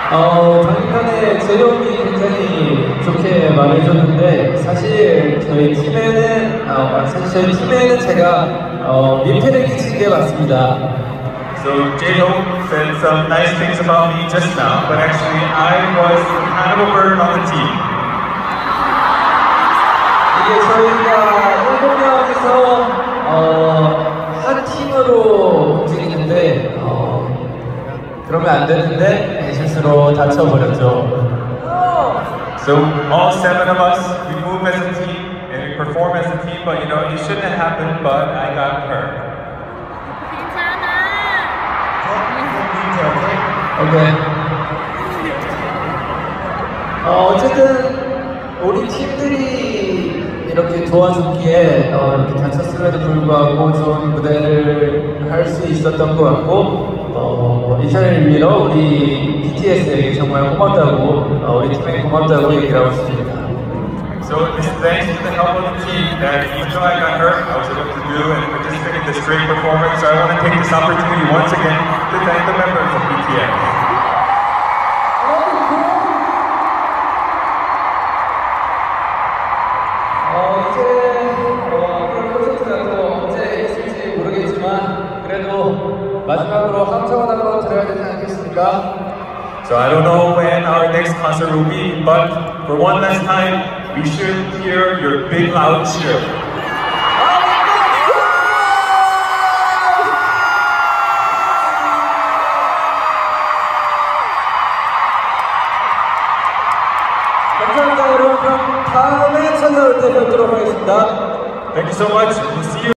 작년에 재영이 굉장히 좋게 말해줬는데 사실 저희 팀에는 제가 민폐를 끼친 게 맞습니다. So J-Hope said some nice things about me just now, but actually I was kind of a burden on the team. 이게 저희가 7명이서 한 팀으로 움직이는데 그러면 안 되는데 실수로 다쳐버렸죠. So all 7 of us, we move as a team and we perform as a team, but you know, it shouldn't have happened, but I got hurt. 오케이. 어쨌든 우리 팀들이 이렇게 도와줬기에 이렇게 다쳤음에도 불구하고 좋은 무대를 할 수 있었던 것 같고 이 자리를 빌어 우리 BTS에게 정말 고맙다고 우리 팀에게 고맙다고 얘기를 하고 싶습니다. So it's thanks to the help of the team that even though I got hurt, I was able to do and participate in this great performance. So I want to take this opportunity once again to thank the members of BTS. 마지막으로 함성을 한번 들어야 되지 않겠습니까? So I don't know when our next concert will be, but for one last time, we should hear your big loud cheer. 감사합니다 여러분. 그럼 다음에 찾아올 때 뵙도록 하겠습니다. Thank you so much. We'll see you.